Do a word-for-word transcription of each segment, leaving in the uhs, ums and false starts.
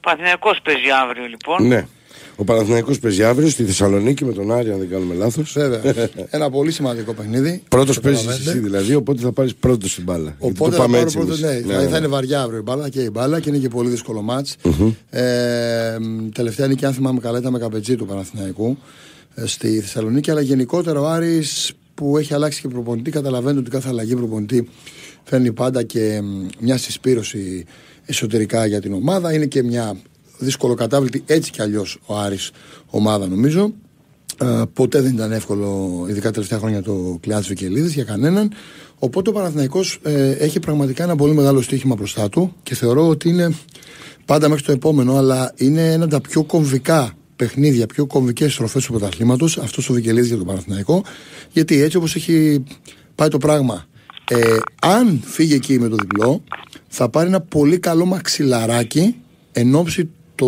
Παναθηναϊκός παίζει αύριο λοιπόν. Ναι. Ο Παναθηναϊκός παίζει αύριο στη Θεσσαλονίκη με τον Άρη, αν δεν κάνουμε λάθος. Βέβαια. Ένα πολύ σημαντικό παιχνίδι. Πρώτος παίζεις εσύ δηλαδή, οπότε θα πάρεις πρώτος στην μπάλα. Οπότε θα, πάρω πρώτος, ναι, ναι, θα, θα είναι βαριά αύριο η μπάλα και η μπάλα και είναι και πολύ δύσκολο μάτς. Mm-hmm. Ε, τελευταία νίκη, αν θυμάμαι καλά, ήταν με Καπετζή του Παναθηναϊκού ε, στη Θεσσαλονίκη. Αλλά γενικότερα ο Άρης που έχει αλλάξει και προπονητή, καταλαβαίνετε ότι κάθε αλλαγή προπονητή φέρνει πάντα και μια συσπήρωση εσωτερικά για την ομάδα. Είναι και μια δύσκολο κατάβλητη έτσι κι αλλιώς ο Άρης ομάδα νομίζω. Ε, ποτέ δεν ήταν εύκολο, ειδικά τελευταία χρόνια, το κλειάδι Βικελίδης για κανέναν. Οπότε ο Παναθηναϊκός ε, έχει πραγματικά ένα πολύ μεγάλο στοίχημα μπροστά του και θεωρώ ότι είναι πάντα μέχρι το επόμενο, αλλά είναι ένα από τα πιο κομβικά παιχνίδια, πιο κομβικές στροφές του πρωταθλήματος, αυτό το Βικελίδης για τον Παναθηναϊκό. Γιατί έτσι όπως έχει πάει το πράγμα, ε, αν φύγει εκεί με το διπλό, θα πάρει ένα πολύ καλό μαξιλαράκι εν ώψη το,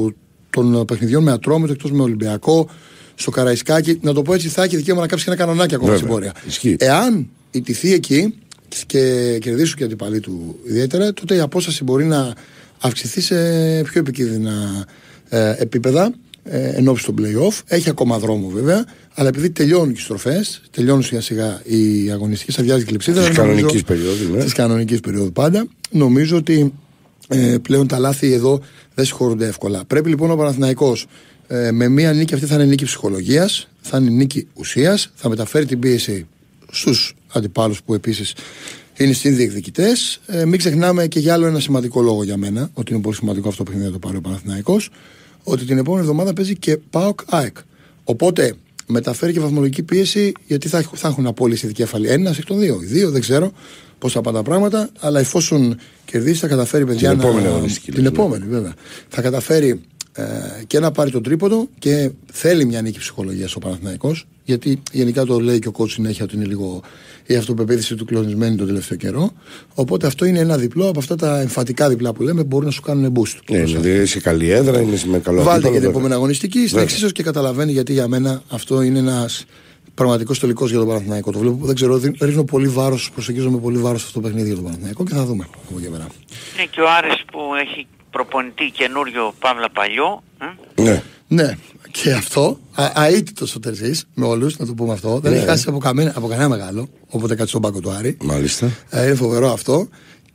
των παιχνιδιών με Ατρόμητο, εκτός με Ολυμπιακό, στο Καραϊσκάκι. Να το πω έτσι, θα έχει δικαίωμα να κάψει ένα κανονάκι ακόμα στην πορεία. Εάν ιτηθεί εκεί και κερδίσουν και αντιπαλοί του ιδιαίτερα, τότε η απόσταση μπορεί να αυξηθεί σε πιο επικίνδυνα ε, επίπεδα ε, εν ώψη των play-off. Έχει ακόμα δρόμο βέβαια, αλλά επειδή τελειώνουν οι στροφές, τελειώνουν σιγά σιγά οι αγωνιστικές, αδειάζει η κλειψίδα. Τη κανονική περίοδου. Ναι. Τη κανονική περίοδου πάντα. Νομίζω ότι ε, πλέον τα λάθη εδώ δεν συγχωρούνται εύκολα. Πρέπει λοιπόν ο Παναθηναϊκός ε, με μία νίκη, αυτή θα είναι νίκη ψυχολογίας, θα είναι νίκη ουσίας, θα μεταφέρει την πίεση στους αντιπάλους που επίσης είναι συνδιεκδικητές. Ε, μην ξεχνάμε και για άλλο ένα σημαντικό λόγο για μένα, ότι είναι πολύ σημαντικό αυτό που παιχνίδι να το πάρει ο Παναθηναϊκός, ότι την επόμενη εβδομάδα παίζει και ΠΑΟΚ ΑΕΚ. Οπότε μεταφέρει και βαθμολογική πίεση, γιατί θα, θα έχουν απόλυση δικέφαλη ένα εκ των δύο. Οι δύο δεν ξέρω πώς θα πάνε τα πράγματα, αλλά εφόσον κερδίσει θα καταφέρει, παιδιά, την να. Επόμενη αγωνιστική, την επόμενη, βέβαια. Θα καταφέρει ε, και να πάρει τον τρίποντο και θέλει μια νίκη ψυχολογίας ο Παναθηναϊκός, γιατί γενικά το λέει και ο coach συνέχεια ότι είναι λίγο η αυτοπεποίθηση του κλονισμένη τον τελευταίο καιρό. Οπότε αυτό είναι ένα διπλό από αυτά τα εμφατικά διπλά που λέμε, μπορούν να σου κάνουν boost. Ναι, δηλαδή σε καλή έδρα, είναι με καλό. Βάλτε και την επόμενη αγωνιστική στην εξίσωση και καταλαβαίνει γιατί για μένα αυτό είναι ένας πραγματικός τελικός για τον Παναθηναϊκό. Το βλέπω, δεν ξέρω, ρίχνω πολύ βάρος, προσεγγίζομαι πολύ βάρος σε αυτό το παιχνίδι για τον Παναθηναϊκό και θα δούμε από εκεί πέρα. Ναι, και ο Άρης που έχει προπονητή καινούριο Παύλα παλιό. Ε? Ναι. Ναι, και αυτό, αίτητος ο Τερζής με όλους, να το πούμε αυτό. Δεν ναι. έχει χάσει από, καμέ, από κανένα μεγάλο, όποτε κάτσει στον πάγκο του Άρη. Μάλιστα. Ε, είναι φοβερό αυτό.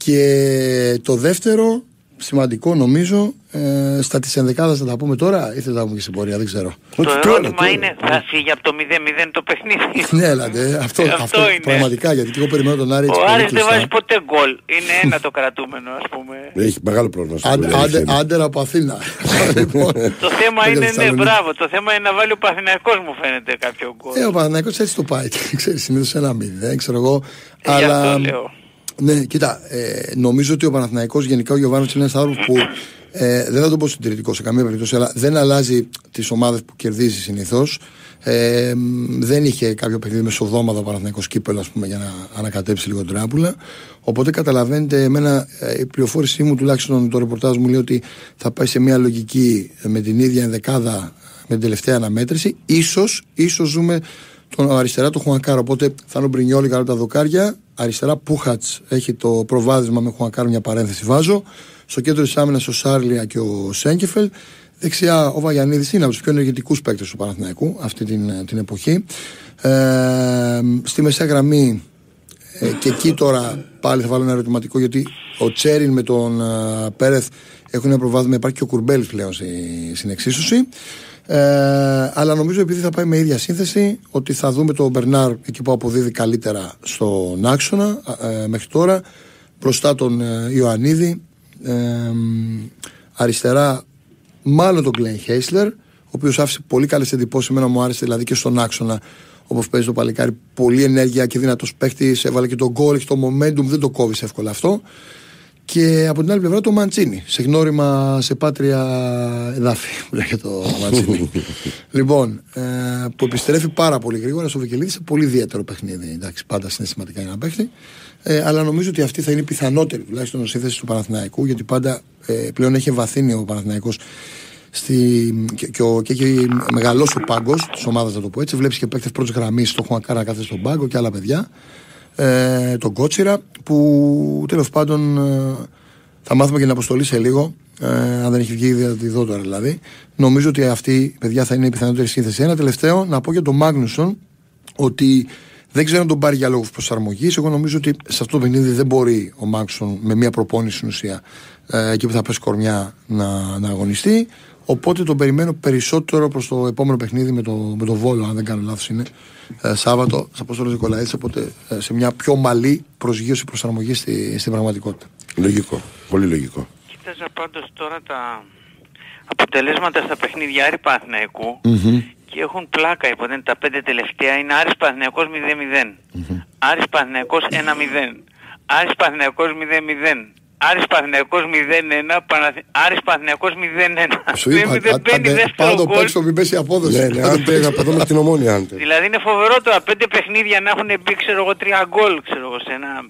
Και το δεύτερο, σημαντικό νομίζω, ε, στα της ενδεκάδας θα τα πούμε τώρα ή θα τα πούμε και στην πορεία, δεν ξέρω. Το ερώτημα τώρα, τώρα. είναι, θα φύγει από το μηδέν μηδέν το παιχνίδι? Ναι, έλατε, αυτό, αυτό, αυτό είναι. Πραγματικά, γιατί και εγώ περιμένω τον Άρη. Ο Άρης δεν βάζει ποτέ γκολ. Είναι ένα το κρατούμενο, ας πούμε. Έχει μεγάλο πρόβλημα. Άντερ από Αθήνα. Το θέμα είναι, ναι, μπράβο, το θέμα είναι να βάλει ο Παναθηναϊκός, μου φαίνεται, κάποιο γκολ. Ε, ο Παναθηναϊκός έτσι το πάει. Ξέρεις, συνήθως ένα μηδέν, ξέρω εγώ. Ε, αλλά... αυτό λέω. Ναι, κοίτα, ε, νομίζω ότι ο Παναθηναϊκός, γενικά ο Γιωβάνοβιτς είναι ένας άνθρωπος που ε, δεν θα το πω συντηρητικό σε καμία περίπτωση, αλλά δεν αλλάζει τις ομάδες που κερδίζει συνήθως. Ε, δεν είχε κάποιο παιχνίδι μεσοδόματο ο Παναθηναϊκός κύπελλο, ας πούμε, για να ανακατέψει λίγο τράπουλα. Οπότε καταλαβαίνετε, εμένα η πληροφόρησή μου, τουλάχιστον το ρεπορτάζ μου, λέει ότι θα πάει σε μια λογική με την ίδια ενδεκάδα με την τελευταία αναμέτρηση. Ίσως, ίσως ζούμε τον αριστερά του Χουανκάρο. Οπότε θα είναι ο Μπρινιόλι καλά τα δοκάρια. Αριστερά Πούχατς έχει το προβάδισμα με Χουανκάρο, μια παρένθεση βάζω. Στο κέντρο της άμυνας ο Σάρλια και ο Σέγκεφελ. Δεξιά ο Βαγιανίδης είναι από τους πιο ενεργητικούς παίκτες του Παναθηναϊκού αυτή την, την εποχή. Ε, στη μεσαία γραμμή ε, και εκεί τώρα πάλι θα βάλω ένα ερωτηματικό, γιατί ο Τσέριν με τον ε, Πέρεθ έχουν ένα προβάδισμα. Υπάρχει και ο Κουρμπέλης πλέον στη, στην εξίσωση. Ε, αλλά νομίζω, επειδή θα πάει με ίδια σύνθεση, ότι θα δούμε τον Μπερνάρ εκεί που αποδίδει καλύτερα στον άξονα ε, μέχρι τώρα, μπροστά τον ε, Ιωαννίδη, ε, αριστερά μάλλον τον Γκλέν Χέισλερ, ο οποίος άφησε πολύ καλές εντυπώσεις. Εμένα μου άρεσε δηλαδή και στον άξονα, όπως παίζει το παλικάρι, πολύ ενέργεια και δυνατός παίχτης, έβαλε και τον γκολ, έχει το momentum, δεν το κόβεις εύκολα αυτό. Και από την άλλη πλευρά το Μαντσίνι, σε γνώριμα σε πάτρια εδάφη, που λέγεται το Μαντσίνι. Λοιπόν, ε, που επιστρέφει πάρα πολύ γρήγορα στο Βικελίδη σε πολύ ιδιαίτερο παιχνίδι. Εντάξει, πάντα συναισθηματικά για να παίχτη. Ε, αλλά νομίζω ότι αυτή θα είναι η πιθανότερη τουλάχιστον σύνθεση του Παναθηναϊκού, γιατί πάντα ε, πλέον έχει βαθύνει ο Παναθηναϊκός στη, και, και, και έχει μεγαλώσει ο πάγκος της ομάδας, να το πω έτσι. Βλέπεις και παίκτες πρώτης γραμμής, το Χουανκάρα να κάθεται στον πάγκο και άλλα παιδιά. Ε, τον Κότσιρα, που τέλος πάντων ε, θα μάθουμε και την αποστολή σε λίγο. Ε, αν δεν έχει βγει, θα τη δω τώρα δηλαδή. Νομίζω ότι αυτή, παιδιά, θα είναι η πιθανότερη σύνθεση. Ένα τελευταίο, να πω για τον Μάγνουσον ότι δεν ξέρω αν τον πάρει για λόγους προσαρμογής. Εγώ νομίζω ότι σε αυτό το παιχνίδι δεν μπορεί ο Μάγνουσον με μια προπόνηση στην ουσία ε, εκεί που θα πέσει κορμιά να, να αγωνιστεί. Οπότε τον περιμένω περισσότερο προς το επόμενο παιχνίδι με το, με το Βόλο, αν δεν κάνω λάθος είναι. Ε, Σάββατο, σε Απόστολος Νικολαίδης, οπότε ε, σε μια πιο ομαλή προσγείωση προσαρμογή στη, στην πραγματικότητα. Λογικό, πολύ λογικό. Κοίταζα πάντως τώρα τα αποτελέσματα στα παιχνίδια Άρη Παναθηναϊκού Mm-hmm. και έχουν πλάκα, υποτίθεται τα πέντε τελευταία είναι Άρης Παναθηναϊκός μηδέν μηδέν, Mm-hmm. Άρης Παναθηναϊκός ένα μηδέν, Άρης Παναθηναϊκός μηδέν μηδέν, Άρης Παναθηναϊκός μηδέν ένα, Παναθη... Άρης Παναθηναϊκός μηδέν ένα. Σου είπα, πάντο παίξω μην πέσει η απόδοση. Ναι, ναι, αν πήγα από εδώ με την Ομόνια. Δηλαδή είναι φοβερό τώρα πέντε παιχνίδια να έχουν μπει, ξέρω εγώ, τρία γκολ, ξέρω εγώ, σε ένα...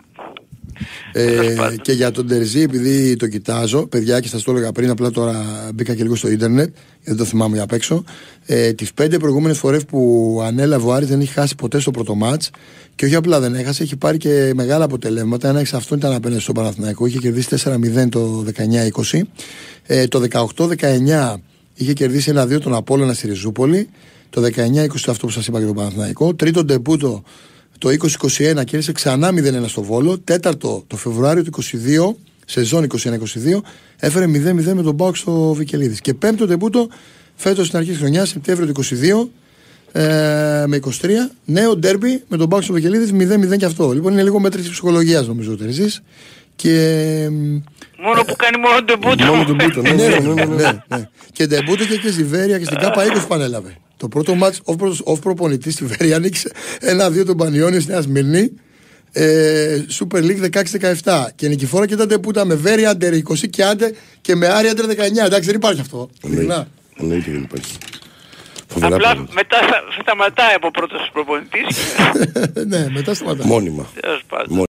Ε, και για τον Τερζή, επειδή το κοιτάζω, παιδιά, και σας το έλεγα πριν, απλά τώρα μπήκα και λίγο στο ίντερνετ, γιατί δεν το θυμάμαι για απ' έξω. Ε, τις πέντε προηγούμενες φορές που ανέλαβε ο Άρης δεν έχει χάσει ποτέ στο πρώτο μάτς. Και όχι απλά δεν έχασε, έχει πάρει και μεγάλα αποτελέσματα. Ένα εξ αυτών ήταν απέναντι στον Παναθηναϊκό, είχε κερδίσει τέσσερα μηδέν το δεκαεννιά είκοσι. Ε, το δεκαοκτώ δεκαεννιά είχε κερδίσει ένα δύο τον Απόλλωνα στη Ριζούπολη. Το δεκαεννιά είκοσι αυτό που σας είπα για τον Παναθηναϊκό. Τρίτο ντεμπούτο το είκοσι είκοσι ένα κέρδισε ξανά μηδέν ένα στο Βόλο. Τέταρτο το Φεβρουάριο του είκοσι δύο, σεζόν είκοσι ένα είκοσι δύο, έφερε μηδέν μηδέν με τον Μπάουκ στο Βικελίδης. Και πέμπτο ντεμπούτο φέτος στην αρχή της χρονιάς, Σεπτέμβριο του είκοσι δύο, ε, με είκοσι τρία, νέο ντέρμπι με τον Μπάουκ στο Βικελίδης, μηδέν μηδέν και αυτό. Λοιπόν, είναι λίγο μέτρηση ψυχολογίας νομίζω ο Τερζής. Και... Μόνο που κάνει μόνο ντεμπούτο. Μόνο ντεμπούτο, ναι, ναι, ναι, ναι. Και ντεμπούτο και και στη Βέρεια και στην ΚΑΠΑ είκοσι πανέλαβε. Το πρώτο μάτς off προπονητή στη Βέρεια ανοίξε ένα δύο τον Πανιόνιο στη Νέα Σμύρνη. Ε, Super League δεκαέξι δεκαεπτά. Και νικηφόρα και τα ντεπούτα με Βέρεια Άντερ είκοσι και Άντερ και με Άρη Άντερ δεκαεννιά. Εντάξει, δεν υπάρχει αυτό. Εννοείται δεν υπάρχει. Απλά μετά σταματάει από πρώτος προπονητής. Ναι, μετά σταματάει. Μόνιμα.